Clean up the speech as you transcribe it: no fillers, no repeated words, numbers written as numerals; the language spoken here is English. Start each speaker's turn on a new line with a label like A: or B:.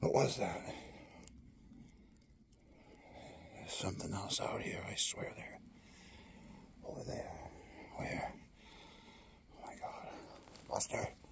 A: What was that? There's something else out here, I swear there. Over there. Where? Oh my God. Buster.